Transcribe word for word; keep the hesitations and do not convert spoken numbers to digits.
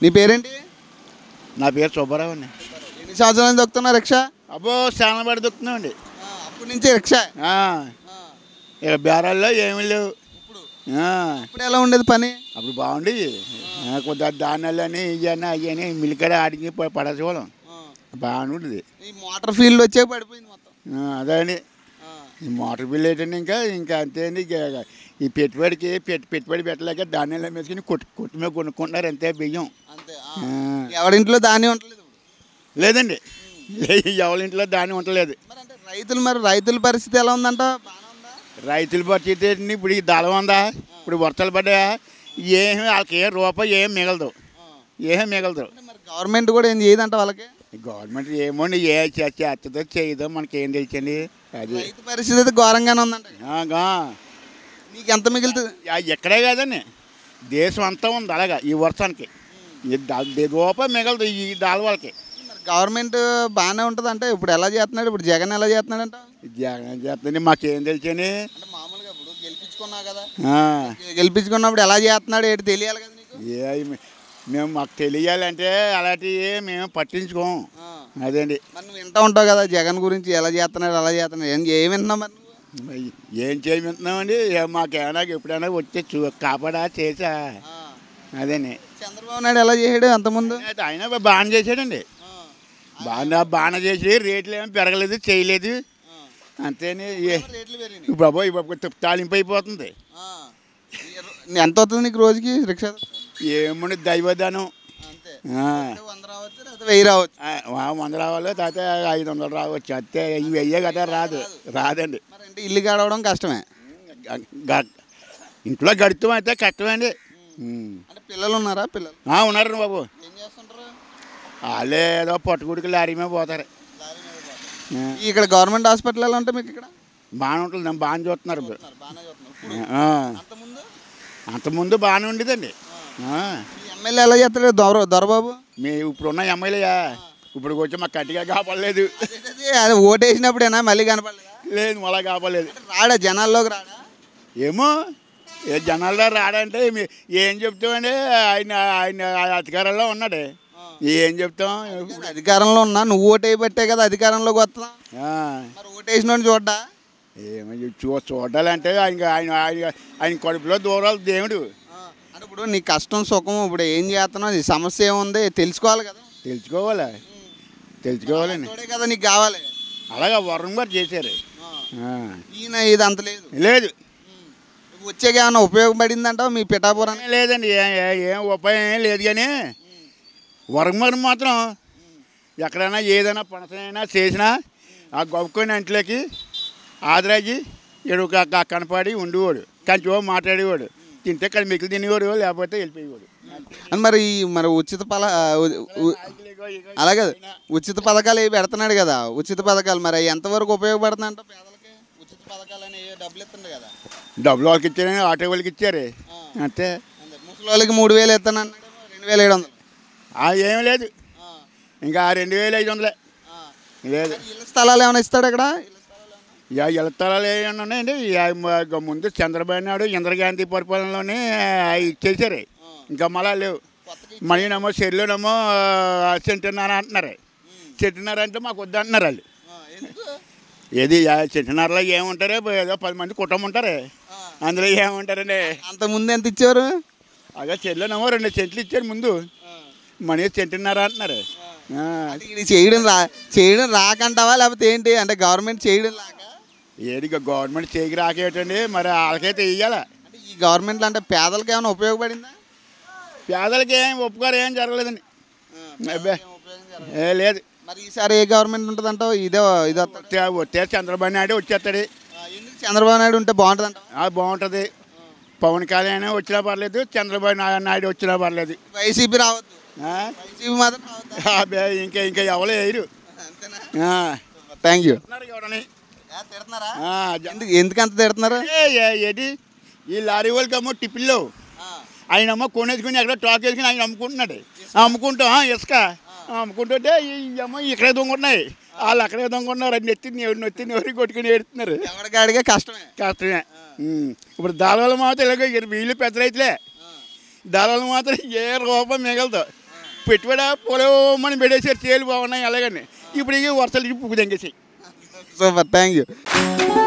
నీ పేరేంటి? నా పేరు సుబ్బారావు అండి. ఎన్ని సంవత్సరాల నుంచి దొక్కుతున్నా రిక్షా? అబ్బో చాలా పడి దొక్కుతున్నామండి. అప్పటి నుంచి రిక్షా. ఇక బేరాల్లో ఏమీ లేవు. ఇప్పుడు ఎలా ఉండేది పని? అప్పుడు బాగుండేది. కొద్దిగా ధాన్యాలని ఇవన్నీ అవన్నీ మిల్లికడ ఆడికి పడేసేవాళ్ళం. బాగుండేది. ఈ మోటార్ ఫీల్డ్ వచ్చే పడిపోయింది మొత్తం. అదే అండి. ఈ మోటార్ బిల్ ఏంటండి ఇంకా ఇంకా అంతే అండి. ఈ పెట్టుబడికి పెట్టి పెట్టుబడి పెట్టలేక ధాన్యాలు వేసుకుని కొట్టు కొట్టు మీద కొనుక్కుంటున్నారు అంతే బియ్యం. ఎవరింట్లో ధాన్యం ఉండలేదు లేదండి. ఎవరింట్లో ధాన్యం ఉండలేదు. రైతులు మరి రైతుల పరిస్థితి ఎలా ఉందంట? రైతుల పరిస్థితి ఇప్పుడు ఈ దళం ఉందా, ఇప్పుడు వర్షాలు పడ్డాయా, ఏమి వాళ్ళకి ఏ రూపాయి ఏం మిగలదు, ఏం మిగలదు. గవర్నమెంట్ కూడా ఏం చేయదంట వాళ్ళకి. గవర్నమెంట్ ఏమోండి ఏ చేస్తుందో చేయదో మనకి ఏం తెలుసండి. అది రైతు పరిస్థితి అయితే ఘోరంగానే ఉందంట. నీకు ఎంత మిగులుతుంది? ఎక్కడే కాదండి, దేశం అంతా ఉంది అలాగా. ఈ వర్షానికి రూపాయి మిగలదు ఈ దాని వాళ్ళకి. గవర్నమెంట్ బాగానే ఉంటుంది అంటే ఇప్పుడు ఎలా చేస్తున్నాడు? ఇప్పుడు జగన్ ఎలా చేస్తున్నాడు అంట? జగన్ చేస్తుంది మాకేం తెలుసండి. అంటే మామూలుగా ఇప్పుడు గెలిపించుకున్నా కదా, గెలిపించుకున్నప్పుడు ఎలా చేస్తున్నాడు ఏంటి తెలియాలి కదా నీకు. ఏ మేము మాకు తెలియాలంటే అలాంటివి మేము పట్టించుకోము. అదేండి. మరి నువ్వు వింటూ ఉంటావు కదా జగన్ గురించి ఎలా చేస్తున్నాడు అలా చేస్తున్నాడు, ఏం ఏం వింటున్నావు మరి? ఏం చేయమంటున్నామండి, మాకేమైనా ఎప్పుడైనా వచ్చే చూ కాపాడా చేసా. అదేండి. చంద్రబాబు నాయుడు ఎలా చేసాడు అంతకుముందు? ఆయన బాగా చేశాడండి. బాగా బాగా చేసి రేట్లు ఏమి పెరగలేదు చేయలేదు అంతేని. బాబో ఇప్పుడు తాలింపు అయిపోతుంది. ఎంత అవుతుంది నీకు రోజుకి రిక్షా? ఏముంది దైవదానం. వెయ్యి రావచ్చు, వంద రావాలి తర్వాత ఐదు వందలు రావచ్చు అంతే. ఇవి వెయ్యే కదా రాదు రాదండి. ఇల్లు గడవడం కష్టమే. ఇంట్లో గడుతాం అయితే కష్టమండి. పిల్లలు ఉన్నారా? పిల్లలు ఉన్నారు బాబు. వాళ్ళే ఏదో పట్టుకుడికి లారీ మీద పోతారు. ఇక్కడ గవర్నమెంట్ హాస్పిటల్ ఎలా ఉంటాయి మీకు? ఇక్కడ బాగానే ఉంటుంది, బాగా చూస్తున్నారు. అంతకుముందు బాగానే ఉండేదండి. ఎమ్మెల్యే ఎలా చేస్తాడు దొర దొరబాబు? మీ ఇప్పుడున్న ఎమ్మెల్యేయా ఇప్పుడు వచ్చి మాకు కట్టిగా కాపాడలేదు. అది ఓటేసినప్పుడేనా మళ్ళీ కనపడలేదు? లేదు మళ్ళీ కాపాడలేదు. రాడా జనాల్లోకి? రాడా ఏమో ఏ జనాల్లో రాడంటే ఏం చెప్తామండి. ఆయన ఆయన అధికారంలో ఉన్నాడే, ఏం చెప్తాం. అధికారంలో ఉన్నా నువ్వు ఓటు వేయబట్టే కదా అధికారంలోకి వస్తా. ఓటేసిన చూడ్డా? ఏమో చూ చూడాలంటే ఆయన ఆయన ఆయన ఆయన కడుపులో దూరాలు దేవుడు. అంటే ఇప్పుడు నీ కష్టం సుఖం ఇప్పుడు ఏం చేస్తున్నావు, నీ సమస్య ఏముంది తెలుసుకోవాలి కదా. తెలుసుకోవాలి తెలుసుకోవాలండి కదా నీకు కావాలి. అలాగా వరుణ్ గారు చేశారు. ఈయన ఇది అంత లేదు లేదు. వచ్చాక ఏమన్నా ఉపయోగపడిందంటావు మీ పిఠాపురం? లేదండి, ఏం ఉపయోగం లేదు. కానీ వరుణ్ గారు మాత్రం ఎక్కడైనా ఏదైనా పనసైనా చేసినా ఆ గొప్పకొని అంట్లోకి ఆదరాకి ఎడు కనపడి ఉండేవాడు, కంచివో మాట్లాడేవాడు, తింటే ఇక్కడ మిగిలి తినేవాడు లేకపోతే వెళ్ళిపోయేవాడు. మరి మరి ఉచిత పల అలాగే ఉచిత పథకాలు ఏవి పెడుతున్నాడు కదా, ఉచిత పథకాలు మరి ఎంతవరకు ఉపయోగపడుతుంది అంటే పేదలకి? ఉచిత పథకాలు అనేవి డబ్బులు ఇస్తుంది కదా. డబ్బులు వాళ్ళకి ఇచ్చారని ఆటో వాళ్ళకి ఇచ్చారు అంతే. ముసలి వాళ్ళకి మూడు వేలు ఇస్తాను అన్నాడు, రెండు వేల ఏడు వందలు. ఏం లేదు, ఇంకా రెండు వేలు ఐదు వందలే లేదు. ఇళ్ళ స్థలాలు ఏమైనా ఇస్తాడు అక్కడ? ఇళ్ళ స్థలాలు ఏమైనా ఉన్నాయండి. ముందు చంద్రబాబు నాయుడు ఇందిరాగాంధీ పరిపాలనలోనే ఇచ్చేసారు, ఇంకా మళ్ళా లేవు. మనీనేమో చెల్లునేమో సెంటున్నర అంటున్నారు. సెంటున్నర అంటే మాకు వద్దు అంటున్నారు వాళ్ళు. ఏది సెంటున్నరలో ఏముంటారు, ఏదో పది మంది కుటుంబం ఉంటారు, అందులో ఏముంటారండి. అంతకుముందు ఎంత ఇచ్చారు? అదే చెల్లునేమో రెండు సెంట్లు ఇచ్చారు ముందు, మనీ సెంటున్నర అంటున్నారు. చేయడం రా చేయడం రాకంటావా లేకపోతే ఏంటి? అంటే గవర్నమెంట్ చేయడం రాక? ఏది గవర్నమెంట్ చేయకి రాకేటండి, మరి వాళ్ళకైతే ఇవ్వాలా. ఈ గవర్నమెంట్లో అంటే పేదలకు ఏమైనా ఉపయోగపడిందా? పేదలకి ఏం ఉపకారం ఏం జరగలేదండి. అబ్బే ఏ లేదు. మరి ఈసారి ఏ గవర్నమెంట్ ఉంటుంది అంటావు? ఇదే ఇదే వచ్చే చంద్రబాబు నాయుడు వచ్చేస్తాడు. చంద్రబాబు నాయుడు ఉంటే బాగుంటుంది అంట? బాగుంటుంది. పవన్ కళ్యాణ్ వచ్చినా పర్లేదు, చంద్రబాబు నాయుడు వచ్చినా పర్లేదు. వైసీపీ రావద్దు, వైసీపీ మాత్రం ఇంకా ఇంకా ఎవరు వేయరు. Thank you. ఎందుకంత తిడుతున్నారు? ఏంటి ఈ లారీ వాళ్ళకి అమ్మో టిఫిన్లో ఆయన అమ్మ కొనేసుకుని ఎక్కడ టాక్ వేసుకుని ఆయన అమ్ముకుంటున్నాడు. అమ్ముకుంటాం ఇసుక అమ్ముకుంటుంటే ఈ అమ్మ ఇక్కడే దొంగకున్నాయి, వాళ్ళు అక్కడే దొంగకున్నారు. అది నెత్తి నెత్తి నెవరి కొట్టుకుని ఏడుతున్నారు. ఎవరికాడిగా కష్టమే కష్టమే. ఇప్పుడు దాళాలు మాత్రం ఇలాగ వీళ్ళు పెద్ద రైతులే, దాళాలు మాత్రం ఏ రూపాయి మిగలదు. పెట్టుబడి పొలమని పెట్టేసారు, చేలు బాగున్నాయి అలాగని. ఇప్పుడు ఇక వర్షాలు పువ్వు తెంగేసాయి. Super, thank you.